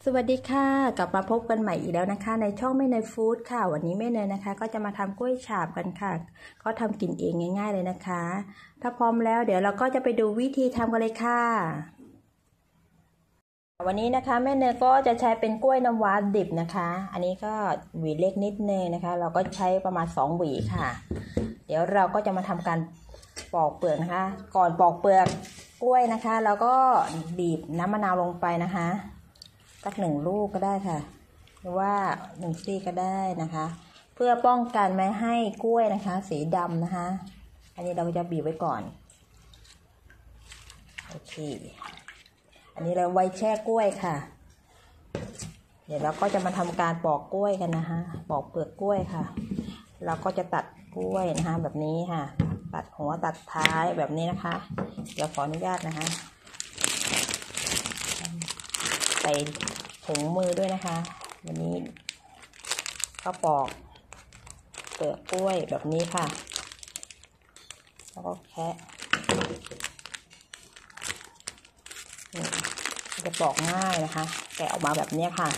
สวัสดีค่ะกลับมาพบกันใหม่อีกแล้วนะคะในช่องแม่เนยฟู้ดค่ะวันนี้แม่เนยนะคะก็จะมาทำกล้วยฉาบกันค่ะก็ทำกินเองง่ายๆเลยนะคะถ้าพร้อมแล้วเดี๋ยวเราก็จะไปดูวิธีทำกันเลยค่ะวันนี้นะคะแม่เนยก็จะใช้เป็นกล้วยน้ำว้าดิบนะคะอันนี้ก็หวีเล็กนิดนึงนะคะเราก็ใช้ประมาณ2หวีค่ะเดี๋ยวเราก็จะมาทำการปอกเปลือกนะคะก่อนปอกเปลือกกล้วยนะคะเราก็บีบน้ำมะนาวลงไปนะคะสัก1 ลูกก็ได้ค่ะหรือว่า1 ซี่ก็ได้นะคะเพื่อป้องกันไม่ให้กล้วยนะคะสีดำนะคะอันนี้เราจะบีบไว้ก่อนโอเคอันนี้เราไว้แช่กล้วยค่ะเดี๋ยวเราก็จะมาทำการปอกกล้วยกันนะคะปอกเปลือกกล้วยค่ะเราก็จะตัดกล้วยนะคะแบบนี้ค่ะตัดหัวตัดท้ายแบบนี้นะคะเดี๋ยวขออนุญาตนะคะใส่ถุงมือด้วยนะคะวันนี้ก็ปอกเปลือกกล้วยแบบนี้ค่ะแล้วก็แคะจะปอกง่ายนะคะแกะออกมาแบบนี้ค่ะ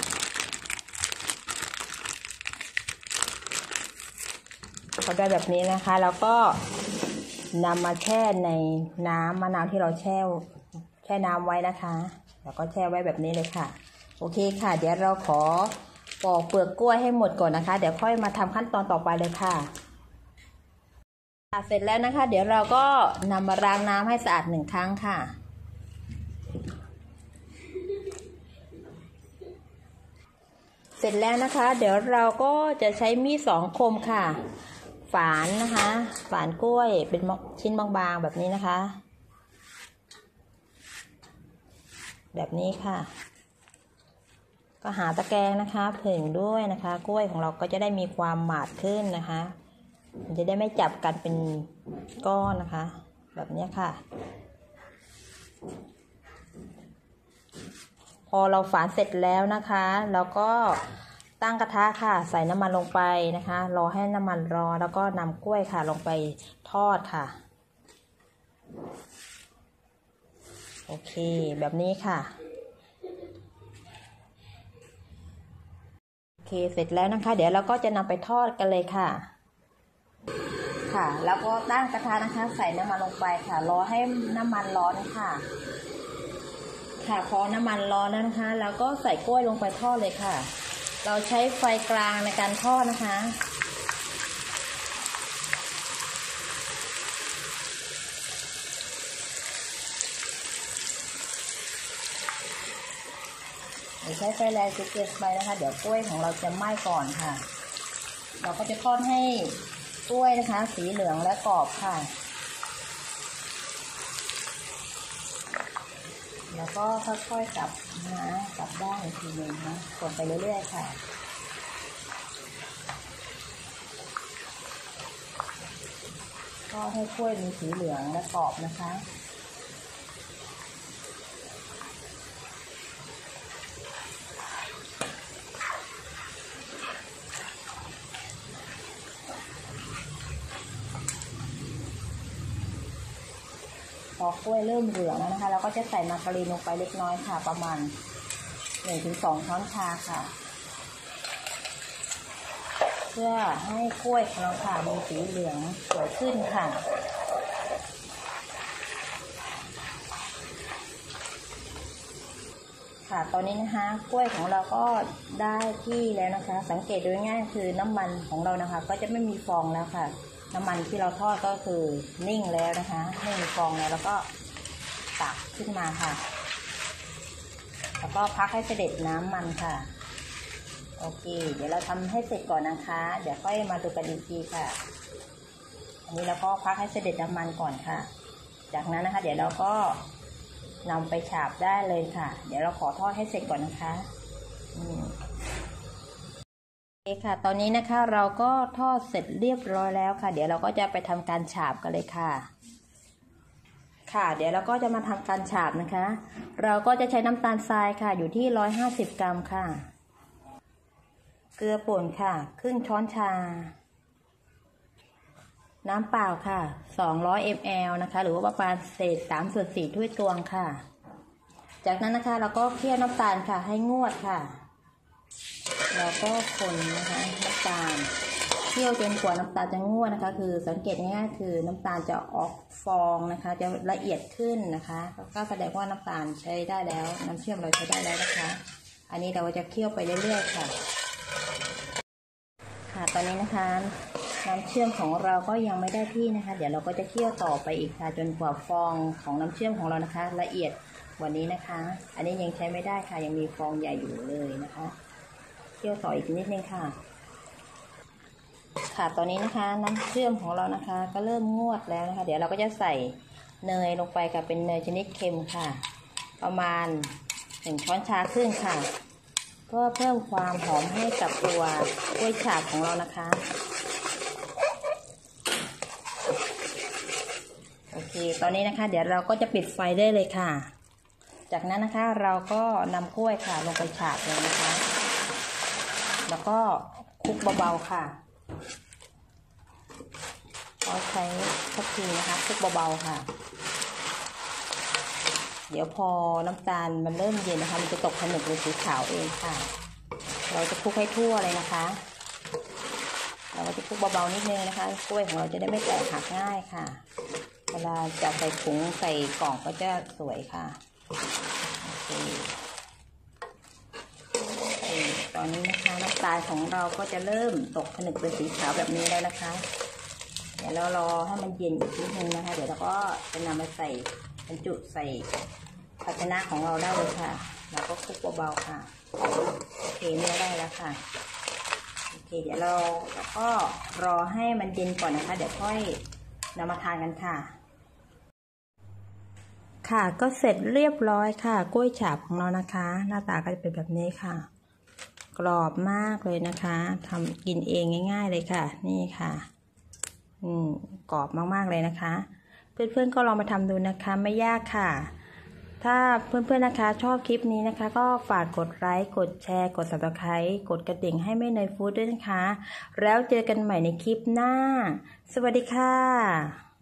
พอได้แบบนี้นะคะแล้วก็นำมาแช่ในน้ำมะนาวที่เราแช่น้ำไว้นะคะแล้วก็แช่ไว้แบบนี้เลยค่ะโอเคค่ะเดี๋ยวเราขอปอกเปลือกกล้วยให้หมดก่อนนะคะเดี๋ยวค่อยมาทำขั้นตอนต่อไปเลยค่ะเสร็จแล้วนะคะเดี๋ยวเราก็นำมาล้างน้ำให้สะอาด1 ครั้งค่ะเสร็จแล้วนะคะเดี๋ยวเราก็จะใช้มีด2 คมค่ะฝานนะคะฝานกล้วยเป็นชิ้นบางๆแบบนี้นะคะแบบนี้ค่ะก็หาตะแกรงนะคะผึ่งด้วยนะคะกล้วยของเราก็จะได้มีความหมาดขึ้นนะคะมันจะได้ไม่จับกันเป็นก้อนนะคะแบบนี้ค่ะพอเราฝานเสร็จแล้วนะคะเราก็ตั้งกระทะค่ะใส่น้ำมันลงไปนะคะรอให้น้ำมันร้อนแล้วก็นำกล้วยค่ะลงไปทอดค่ะโอเคแบบนี้ค่ะโอเคเสร็จแล้วนะคะเดี๋ยวเราก็จะนำไปทอดกันเลยค่ะค่ะแล้วก็ตั้งกระทะนะคะใส่น้ำมันลงไปค่ะรอให้น้ำมันร้อนค่ะค่ะพอน้ำมันร้อนแล้วนะคะแล้วก็ใส่กล้วยลงไปทอดเลยค่ะเราใช้ไฟกลางในการทอดนะคะใช้ไฟแรงจนเกินไปนะคะเดี๋ยวกล้วยของเราจะไหม้ก่อนค่ะเราก็จะทอดให้กล้วยนะคะสีเหลืองและกรอบค่ะแล้วก็ค่อยๆกลับนะกลับด้านอีกทีหนึ่งนะกดไปเรื่อยๆค่ะก็ให้กล้วยมีสีเหลืองและกรอบนะคะพอกล้วยเริ่มเหลืองแล้วนะคะเราก็จะใส่มาการีนลงไปเล็กน้อยค่ะประมาณ 1-2 ช้อนชาค่ะเพื่อให้กล้วยของเราค่ะมีสีเหลืองสวยขึ้นค่ะค่ะตอนนี้นะคะกล้วยของเราก็ได้ที่แล้วนะคะสังเกตโดยง่ายคือน้ำมันของเรานะคะก็จะไม่มีฟองแล้วค่ะน้ำมันที่เราทอดก็คือนิ่งแล้วนะคะไม่มีฟองแล้วก็ตักขึ้นมาค่ะแล้วก็พักให้เสด็จน้ำมันค่ะโอเคเดี๋ยวเราทำให้เสร็จก่อนนะคะเดี๋ยวค่อยมาดูกันอีกทีค่ะอันนี้เราก็พักให้เสด็จน้ำมันก่อนค่ะจากนั้นนะคะเดี๋ยวเราก็นำไปฉาบได้เลยค่ะเดี๋ยวเราขอทอดให้เสร็จก่อนนะคะโอเคค่ะตอนนี้นะคะเราก็ทอดเสร็จเรียบร้อยแล้วค่ะเดี๋ยวเราก็จะไปทำการฉาบกันเลยค่ะค่ะเดี๋ยวเราก็จะมาทำการฉาบนะคะเราก็จะใช้น้ำตาลทรายค่ะอยู่ที่150 กรัมค่ะเกลือป่นค่ะ1/2 ช้อนชาน้ำเปล่าค่ะ200 ml นะคะหรือว่าประมาณเศษ3/4 ถ้วยตวงค่ะจากนั้นนะคะเราก็เคี่ยวน้ำตาลค่ะให้งวดค่ะแล้วก็คนนะคะน้ำตาลเคี่ยวจนกว่าน้ำตาลจะงวดนะคะคือสังเกตง่ายๆคือน้ำตาลจะออกฟองนะคะจะละเอียดขึ้นนะคะก็แสดงว่าน้ำตาลใช้ได้แล้วน้ำเชื่อมเราใช้ได้แล้วนะคะอันนี้เราจะเคี่ยวไปเรื่อยๆค่ะตอนนี้นะคะน้ำเชื่อมของเราก็ยังไม่ได้ที่นะคะเดี๋ยวเราก็จะเคี่ยวต่อไปอีกค่ะจนกว่าฟองของน้ำเชื่อมของเรานะคะละเอียดกว่านี้นะคะอันนี้ยังใช้ไม่ได้ค่ะยังมีฟองใหญ่อยู่เลยนะคะเคี่ยวต่ออีกนิดนึงค่ะตอนนี้นะคะน้ำเชื่อมของเรานะคะก็เริ่มงวดแล้วนะคะเดี๋ยวเราก็จะใส่เนยลงไปกับเป็นเนยชนิดเค็มค่ะประมาณ1 ช้อนชาครึ่งค่ะเพื่อเพิ่มความหอมให้กับตัวกล้วยฉาบของเรานะคะโอเคตอนนี้นะคะเดี๋ยวเราก็จะปิดไฟได้เลยค่ะจากนั้นนะคะเราก็นำกล้วยค่ะลงไปฉาบเลยนะคะแล้วก็คลุกเบาๆค่ะเราใช้ทัพพีนะคะคลุกเบาๆค่ะเดี๋ยวพอน้ำตาลมันเริ่มเย็นนะคะมันจะตกผนึกเป็นสีขาวเองค่ะเราจะคลุกให้ทั่วเลยนะคะเราจะคลุกเบาๆนิดนึงนะคะกล้วยของเราจะได้ไม่แตกหักง่ายค่ะเวลาจะใส่ถุงใส่กล่องก็จะสวยค่ะโอเคตอนนี้นะคะน้ำตาลของเราก็จะเริ่มตกผนึกเป็นสีขาวแบบนี้แล้วนะคะเดี๋ยวเรารอให้มันเย็นอีกนิดนึงนะคะเดี๋ยวเราก็จะนำมาใส่บรรจุใส่ภาชนะของเราได้เลยค่ะเราก็คลุกเบาๆค่ะโอเคเนื้อได้แล้วค่ะโอเคเดี๋ยวเราก็รอให้มันเย็นก่อนนะคะเดี๋ยวค่อยนำมาทานกันค่ะก็เสร็จเรียบร้อยค่ะกล้วยฉาบของเรานะคะหน้าตาก็จะเป็นแบบนี้ค่ะกรอบมากเลยนะคะทำกินเองง่ายๆเลยค่ะนี่ค่ะกรอบมากๆเลยนะคะเพื่อนๆก็ลองมาทำดูนะคะไม่ยากค่ะถ้าเพื่อนๆนะคะชอบคลิปนี้นะคะก็ฝากกดไลค์กดแชร์กด Subscribe กดกระดิ่งให้แม่เนยฟู้ดด้วยนะคะแล้วเจอกันใหม่ในคลิปหน้าสวัสดีค่ะ